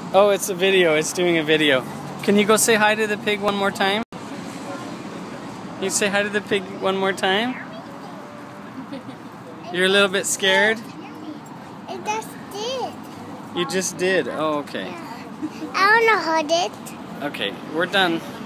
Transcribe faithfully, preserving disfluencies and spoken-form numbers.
Oh, it's a video. It's doing a video. Can you go say hi to the pig one more time? Can you say hi to the pig one more time? You're a little bit scared? I just did. You just did? Oh, okay. I want to hold it. Okay, we're done.